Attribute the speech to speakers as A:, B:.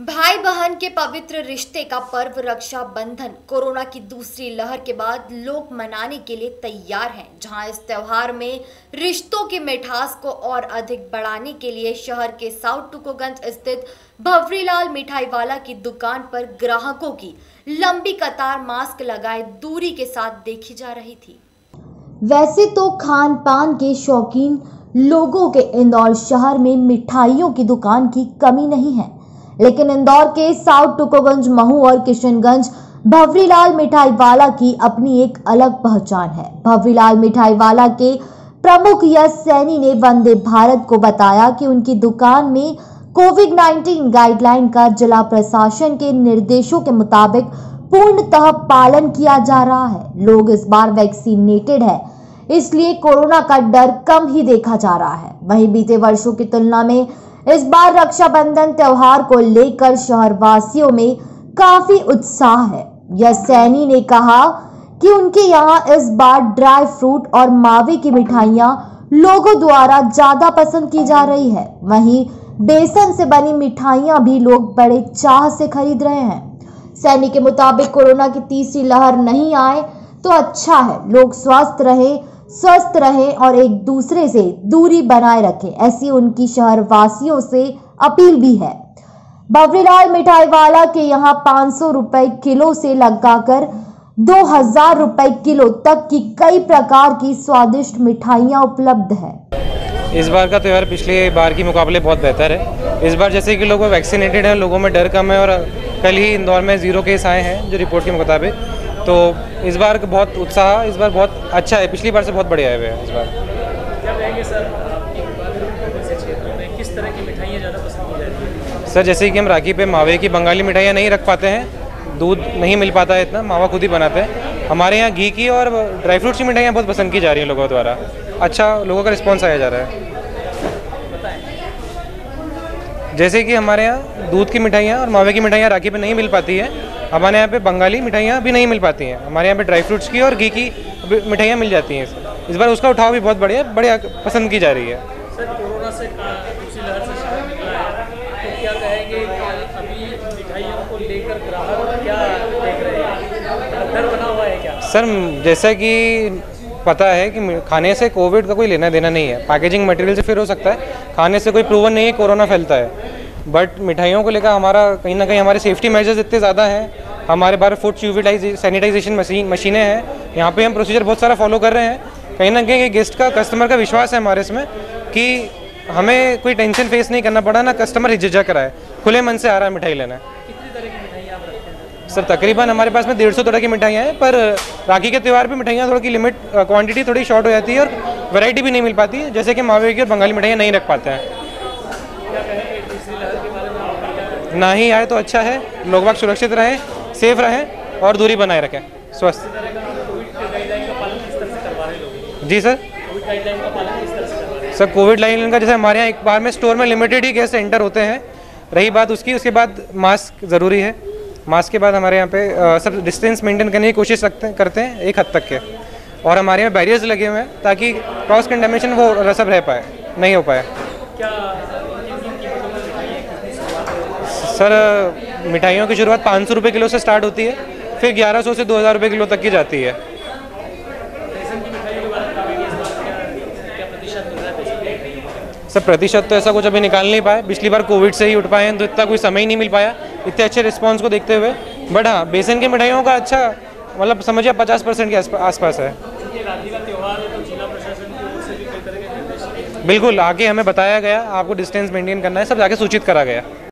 A: भाई बहन के पवित्र रिश्ते का पर्व रक्षाबंधन कोरोना की दूसरी लहर के बाद लोग मनाने के लिए तैयार हैं। जहां इस त्योहार में रिश्तों की मिठास को और अधिक बढ़ाने के लिए शहर के साउथ टुकोगंज स्थित भवरीलाल मिठाई वाला की दुकान पर ग्राहकों की लंबी कतार मास्क लगाए दूरी के साथ देखी जा रही थी।
B: वैसे तो खान पान के शौकीन लोगों के इंदौर शहर में मिठाइयों की दुकान की कमी नहीं है, लेकिन इंदौर के साउथ टुकोगंज, महू और किशनगंज भवरीलाल मिठाई वाला की अपनी एक अलग पहचान है। भवरीलाल मिठाई वाला के प्रमुख यश सैनी ने वंदे भारत को बताया कि उनकी दुकान में कोविड-19 गाइडलाइन का जिला प्रशासन के निर्देशों के मुताबिक पूर्णतः पालन किया जा रहा है। लोग इस बार वैक्सीनेटेड है, इसलिए कोरोना का डर कम ही देखा जा रहा है। वहीं बीते वर्षों की तुलना में इस बार रक्षाबंधन त्योहार को लेकर शहरवासियों में काफी उत्साह है। यश सैनी ने कहा कि उनके यहाँ इस बार ड्राई फ्रूट और मावे की मिठाइयाँ लोगों द्वारा ज्यादा पसंद की जा रही है। वहीं बेसन से बनी मिठाइयाँ भी लोग बड़े चाह से खरीद रहे हैं। सैनी के मुताबिक कोरोना की तीसरी लहर नहीं आए तो अच्छा है, लोग स्वस्थ रहे और एक दूसरे से दूरी बनाए रखें, ऐसी उनकी शहरवासियों से अपील भी है। भवरीलाल मिठाई वाला के यहाँ 500 रुपए किलो से लगाकर 2000 रुपए किलो तक की कई प्रकार की स्वादिष्ट मिठाइयाँ उपलब्ध है।
C: इस बार का त्यौहार पिछले बार के मुकाबले बहुत बेहतर है। इस बार जैसे कि लोग वैक्सीनेटेड हैं, लोगों में डर कम है और कल ही इंदौर में 0 केस आए हैं जो रिपोर्ट के मुताबिक, तो इस बार का बहुत उत्साह इस बार बहुत अच्छा है, पिछली बार से बहुत बढ़िया है इस बार।
D: क्या कहेंगे सर, ऐसे क्षेत्रों में किस तरह की मिठाइयाँ ज़्यादा पसंद की जाती हैं?
C: सर जैसे कि हम राखी पे मावे की बंगाली मिठाइयाँ नहीं रख पाते हैं, दूध नहीं मिल पाता है इतना, मावा खुद ही बनाते हैं। हमारे यहाँ घी की और ड्राई फ्रूट्स की मिठाइयाँ बहुत पसंद की जा रही हैं लोगों द्वारा, अच्छा लोगों का रिस्पॉन्स आया जा रहा है। जैसे कि हमारे यहाँ दूध की मिठाइयाँ और मावे की मिठाइयाँ राखी पे नहीं मिल पाती है, हमारे यहाँ पे बंगाली मिठाइयाँ भी नहीं मिल पाती हैं। हमारे यहाँ पे ड्राई फ्रूट्स की और घी की मिठाइयाँ मिल जाती हैं। इस बार उसका उठाव भी बहुत बढ़िया पसंद की जा रही है।
D: सर कोरोना से दूसरी लहर से शहर निकला है, तो क्या कहेंगे अभी मिठाइयों को लेकर ग्राहक क्या देख रहे हैं, डर बना हुआ है क्या? सर
C: जैसा कि पता है कि खाने से कोविड का कोई लेना देना नहीं है, पैकेजिंग मटेरियल से फिर हो सकता है, खाने से कोई प्रूवन नहीं है कोरोना फैलता है। बट मिठाइयों को लेकर हमारा कहीं ना कहीं हमारे सेफ्टी मेजर्स इतने ज़्यादा हैं, हमारे बारे फूड सैनिटाइजेशन मशीनें हैं, यहाँ पे हम प्रोसीजर बहुत सारा फॉलो कर रहे हैं। कहीं ना कहीं गेस्ट का कस्टमर का विश्वास है हमारे इसमें कि हमें कोई टेंशन फेस नहीं करना पड़ा, ना कस्टमर हिचक रहा है, खुले मन से आ रहा है मिठाई लेना।
D: कितनी तरह की मिठाइयाँ आप रखते हैं?
C: सर तकरीबन हमारे पास में 150 तरह की मिठाइयाँ हैं, पर राखी के त्यौहार पे मिठाइयाँ थोड़ी की लिमिट क्वांटिटी थोड़ी शॉर्ट हो जाती है और वैरायटी भी नहीं मिल पाती है, जैसे कि मावे की और बंगाली मिठाइयाँ नहीं रख पाते हैं। ना ही आए तो अच्छा है, लोग बाग सुरक्षित रहें, सेफ रहें और दूरी बनाए रखें, स्वस्थ। जी सर, सर कोविड गाइडलाइन का जैसे हमारे यहाँ एक बार में स्टोर में लिमिटेड ही गेस्ट एंटर होते हैं, रही बात उसकी, उसके बाद मास्क ज़रूरी है। मास्क के बाद हमारे यहाँ पे सब डिस्टेंस मेंटेन करने की कोशिश करते हैं एक हद तक के, और हमारे यहाँ बैरियर्स लगे हुए हैं ताकि क्रॉस कंटेमिनेशन वो सब रह पाए, नहीं हो पाए। सर मिठाइयों की शुरुआत 500 रुपये किलो से स्टार्ट होती है, फिर 1100 से 2000 रुपये किलो तक की जाती है। सर प्रतिशत तो ऐसा कुछ अभी निकाल नहीं पाए, पिछली बार कोविड से ही उठ पाए हैं तो इतना कोई समय ही नहीं मिल पाया इतने अच्छे रिस्पांस को देखते हुए। बट हाँ, बेसन की मिठाइयों का अच्छा मतलब समझिए 50% के आसपास है। बिल्कुल, आगे हमें बताया गया आपको डिस्टेंस मेंटेन करना है, सब आगे सूचित करा गया।